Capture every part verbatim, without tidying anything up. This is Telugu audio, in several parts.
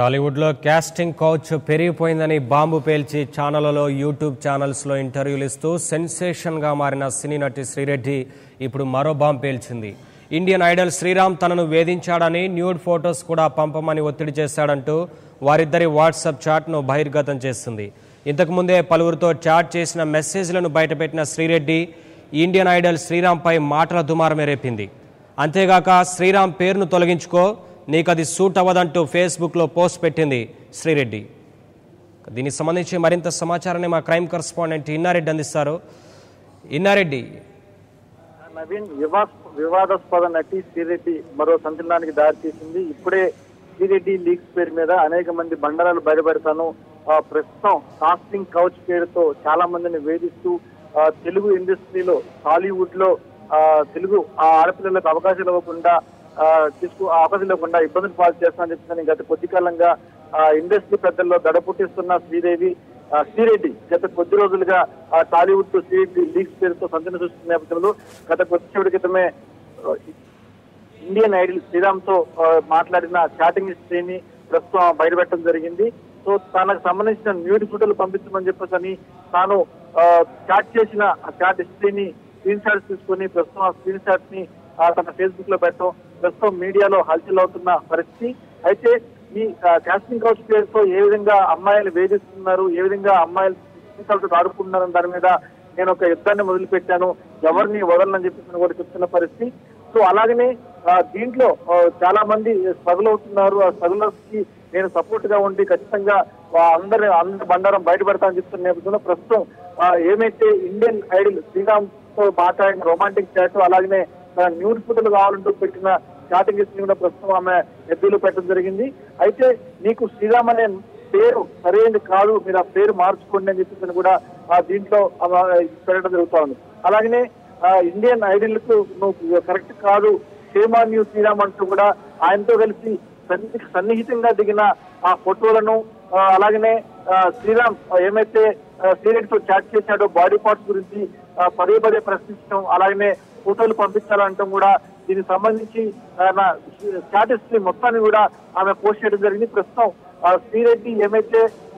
టాలీవుడ్లో కాస్టింగ్ కౌచ్ పెరిగిపోయిందని బాంబు పేల్చి ఛానళ్లలో యూట్యూబ్ ఛానల్స్లో ఇంటర్వ్యూలు ఇస్తూ సెన్సేషన్గా మారిన సినీ నటి శ్రీరెడ్డి ఇప్పుడు మరో బాంబు పేల్చింది. ఇండియన్ ఐడల్ శ్రీరామ్ తనను వేధించాడని న్యూడ్ ఫొటోస్ కూడా పంపమని ఒత్తిడి చేశాడంటూ వారిద్దరి వాట్సాప్ చాట్ను బహిర్గతం చేస్తుంది. ఇంతకుముందే పలువురితో చాట్ చేసిన మెసేజ్లను బయటపెట్టిన శ్రీరెడ్డి ఇండియన్ ఐడల్ శ్రీరామ్పై మాటల దుమారమే రేపింది. అంతేగాక శ్రీరామ్ పేరును తొలగించుకో, నీకు అది సూట్ అవ్వదంటూ ఫేస్బుక్లో పోస్ట్ పెట్టింది శ్రీరెడ్డి. దీనికి సంబంధించి మరింత సమాచారాన్ని మా క్రైమ్ కరెస్పాండెంట్ ఇన్నారెడ్డి అందిస్తారు. ఇన్నారెడ్డి, నవీన్, వివాదాస్పద నటి శ్రీరెడ్డి మరో సంచలనానికి దారితీసింది. ఇప్పుడే శ్రీరెడ్డి లీక్స్ పేరు మీద అనేక మంది బండరాలు బయటపెడతాను, ప్రస్తుతం కాస్టింగ్ కౌచ్ పేరుతో చాలా మందిని వేధిస్తూ తెలుగు ఇండస్ట్రీలో, టాలీవుడ్ లో తెలుగు ఆడపిల్లలకు అవకాశం ఇవ్వకుండా తీసుకు అవకాశం లేకుండా ఇబ్బందులు పాలు చేస్తానని చెప్తున్నాను. గత కొద్ది కాలంగా ఇండస్ట్రీ పెద్దల్లో దడ పుట్టిస్తున్న శ్రీదేవి శ్రీరెడ్డి గత కొద్ది రోజులుగా టాలీవుడ్ తో శ్రీరెడ్డి లీక్స్ పేరుతో సంచలనం సృష్టిస్తున్న నేపథ్యంలో గత కొద్దిసేపటి క్రితమే ఇండియన్ ఐడల్ శ్రీరామ్ తో మాట్లాడిన చాటింగ్ హిస్టరీని ప్రస్తుతం బయటపెట్టడం జరిగింది. సో తనకు సంబంధించిన న్యూడ్ ఫోటోలు పంపించమని చెప్పేసి అని తాను చాట్ చేసిన ఆ చాట్ హిస్టరీని స్క్రీన్ షాట్స్ తీసుకుని ప్రస్తుతం ఆ స్క్రీన్ షాట్స్ ని తన ఫేస్బుక్ లో పెట్టడం ప్రస్తుతం మీడియాలో హల్చల్ అవుతున్న పరిస్థితి. అయితే ఈ కాస్టింగ్ కౌచ్ పేరుతో ఏ విధంగా అమ్మాయిలు వేధిస్తున్నారు, ఏ విధంగా అమ్మాయిలు ఆడుకుంటున్నారు దాని మీద నేను ఒక యుద్ధాన్ని మొదలుపెట్టాను, ఎవరిని వదలనని చెప్పేసి కూడా చెప్తున్న పరిస్థితి. సో అలాగనే దీంట్లో చాలా మంది స్ట్రగుల్ అవుతున్నారు. ఆ స్ట్రగులర్స్ కి నేను సపోర్ట్ గా ఉండి ఖచ్చితంగా అందరి అందరి బండారం బయటపెడతానని చెప్తున్న నేపథ్యంలో ప్రస్తుతం ఏమైతే ఇండియన్ ఐడల్ శ్రీరామ్ తో మాట్లాడిన రొమాంటిక్ చాట్, అలాగనే న్యూడ్ ఫోటోలు కావాలంటూ పెట్టిన చాటింగ్ హిస్టరీ కూడా ప్రస్తుతం ఆమె ఎద్దులు పెట్టడం జరిగింది. అయితే నీకు శ్రీరామ్ అనే పేరు సరైనది కాదు, మీరు ఆ పేరు మార్చుకోండి అని చెప్పేసి కూడా దీంట్లో పెట్టడం జరుగుతా ఉంది. అలాగనే ఇండియన్ ఐడల్ కు నువ్వు కరెక్ట్ కాదు, షేమ్ ఆన్ యూ శ్రీరామ్ అంటూ కూడా ఆయనతో కలిసి సన్నిహితంగా దిగిన ఆ ఫోటోలను, అలాగనే శ్రీరామ్ ఏమైతే శ్రీరెడ్డితో చాట్ చేశాడో బాడీ పార్ట్స్ గురించి పదే పదే ప్రశ్నించడం, అలాగనే ఫోటోలు పంపించాలంటాం కూడా దీనికి సంబంధించి చాట్ హిస్టరీ మొత్తాన్ని కూడా ఆమె పోస్ట్ చేయడం జరిగింది. ప్రస్తుతం శ్రీరెడ్డి ఏమైతే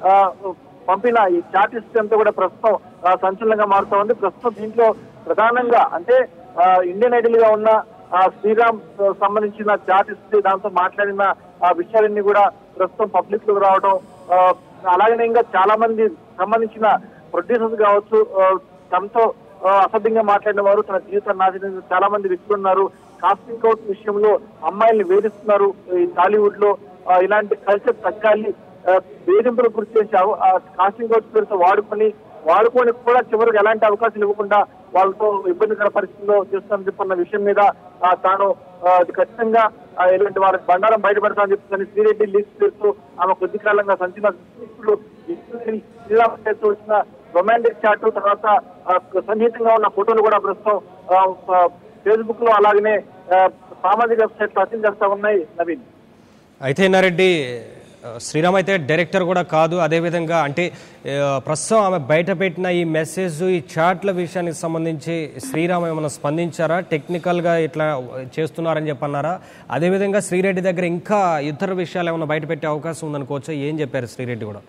పంపిన ఈ చాట్ హిస్టరీ అంతా కూడా ప్రస్తుతం సంచలనంగా మారుతా ఉంది. ప్రస్తుతం దీంట్లో ప్రధానంగా అంటే ఇండియన్ ఐడల్ గా ఉన్న శ్రీరామ్ సంబంధించిన చాట్ హిస్టరీ, దాంతో మాట్లాడిన ఆ విషయాలన్నీ కూడా ప్రస్తుతం పబ్లిక్ లో రావడం, అలాగనే ఇంకా చాలా మంది సంబంధించిన ప్రొడ్యూసర్స్ కావచ్చు, తమతో అసభ్యంగా మాట్లాడిన వారు, తన జీవితాన్ని నాశనం చాలా మంది వ్యక్తులు ఉన్నారు. కాస్టింగ్ కౌచ్ విషయంలో అమ్మాయిల్ని వేధిస్తున్నారు. ఈ టాలీవుడ్ లో ఇలాంటి కల్చర్ తగ్గాలి, వేధింపులకు గురి చేశావు కాస్టింగ్ కౌచ్ పేరుతో వాడుకొని వాడుకొని కూడా చివరికి ఎలాంటి అవకాశాలు ఇవ్వకుండా వాళ్ళతో ఇబ్బందికర పరిస్థితుల్లో చేస్తానని చెప్పన్న విషయం మీద తాను ఖచ్చితంగా ఇలాంటి వారికి బండారం బయటపెడతానని చెప్తుందని శ్రీరెడ్డి లీక్స్ పేరుతో ఆమె కొద్ది కాలంగా సంచలన శ్రీరామ్ పేరుతో వచ్చిన రొమాంటిక్ చాట్, తర్వాత సన్నిహితంగా ఉన్న ఫోటోలు కూడా ప్రస్తుతం ఫేస్బుక్ లో అలాగనే సామాజిక వెబ్సైట్ లో అచ్చం చేస్తా ఉన్నాయి. నవీన్, అయితే ఇన్నారెడ్డి, శ్రీరామ్ అయితే డైరెక్టర్ కూడా కాదు, అదేవిధంగా అంటే ప్రస్తుతం ఆమె బయట పెట్టిన ఈ మెసేజ్, ఈ చాట్ల విషయానికి సంబంధించి శ్రీరామ్ ఏమైనా స్పందించారా? టెక్నికల్గా ఇట్లా చేస్తున్నారని చెప్పన్నారా? అదేవిధంగా శ్రీరెడ్డి దగ్గర ఇంకా ఇతర విషయాలు ఏమైనా బయట పెట్టే అవకాశం ఉందనుకోవచ్చా? ఏం చెప్పారు శ్రీరెడ్డి కూడా?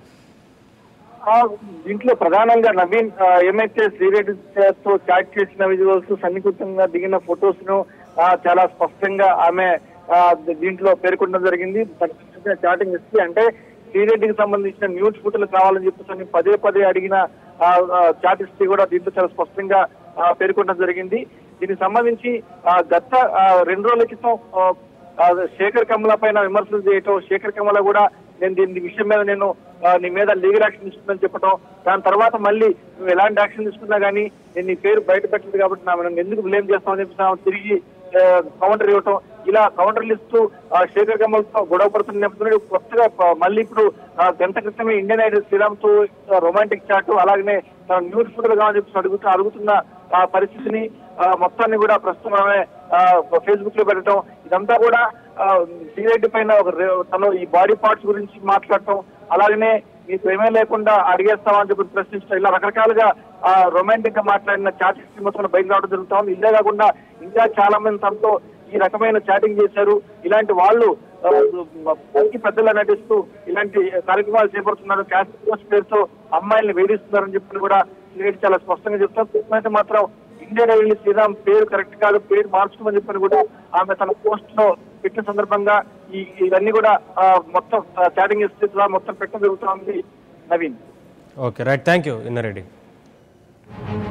దీంట్లో ప్రధానంగా నవీన్ ఏమైతే శ్రీరెడ్డితో చాట్ చేసిన విజువల్స్, సన్నిహితంగా దిగిన ఫొటోస్ ను చాలా స్పష్టంగా ఆమె దీంట్లో పేర్కొనడం జరిగింది. చాటింగ్ హిస్టరీ అంటే శ్రీరెడ్డికి సంబంధించిన న్యూస్ ఫోటోలు కావాలని చెప్పేసి పదే పదే అడిగిన చాట్ హిస్టరీ కూడా దీంట్లో చాలా స్పష్టంగా పేర్కొనడం జరిగింది. దీనికి సంబంధించి గత రెండు రోజుల క్రితం శేఖర్ కమల పైన విమర్శలు చేయటం, శేఖర్ కమల కూడా నేను దీని విషయం మీద నేను నీ మీద లీగల్ యాక్షన్ తీసుకుందని చెప్పడం, దాని తర్వాత మళ్ళీ నువ్వు ఎలాంటి యాక్షన్ తీసుకున్నా కానీ నేను నీ పేరు బయట పెట్టలేదు కాబట్టి నా ఎందుకు బ్లేమ్ చేస్తామని చెప్పి తిరిగి కౌంటర్ ఇవ్వటం, ఇలా కౌంటర్లు ఇస్తూ శేఖర్ కమల్తో గొడవ పడుతున్న నేపథ్యంలో కొత్తగా మళ్ళీ ఇప్పుడు గంట క్రితమే ఇండియన్ ఐడల్ శ్రీరామ్ తో రొమాంటిక్ చాట్, అలాగనే న్యూస్ ఫోటోలు కావాలని చెప్పి అడుగుతూ అడుగుతున్న ఆ పరిస్థితిని మొత్తాన్ని కూడా ప్రస్తుతం ఆమె ఫేస్బుక్ లో పెట్టడం, ఇదంతా కూడా శ్రీరెడ్డి పైన ఒక తను ఈ బాడీ పార్ట్స్ గురించి మాట్లాడటం, అలాగనే మీకు ఏమీ లేకుండా అడిగేస్తామని చెప్పి ప్రశ్నించడం, ఇలా రకరకాలుగా రొమాంటిక్ గా మాట్లాడిన చాట్ హిస్టరీ మొత్తం బయట రావడం జరుగుతా ఉంది. ఇదే కాకుండా ఇంకా చాలా మంది తనతో ఈ రకమైన చాటింగ్ చేశారు. ఇలాంటి వాళ్ళు పెద్దలా నటిస్తూ ఇలాంటి కార్యక్రమాలు చేపడుతున్నారు. క్యాస్ట్ పోస్ట్ పేరుతో అమ్మాయిల్ని వేధిస్తున్నారని చెప్పి కూడా శ్రీరెడ్డి చాలా స్పష్టంగా చెప్తారు. అయితే మాత్రం ఇండియన్ ఐడల్ శ్రీరామ్ పేరు కరెక్ట్ కాదు, పేరు మార్చుకోమని చెప్పని కూడా ఆమె తన పోస్ట్ లో పెట్టిన సందర్భంగా ఈ ఇవన్నీ కూడా మొత్తం చాటింగ్ హిస్టరీ మొత్తం పెట్టడం జరుగుతుంది. Naveen. Okay right, thank you Inna Reddy.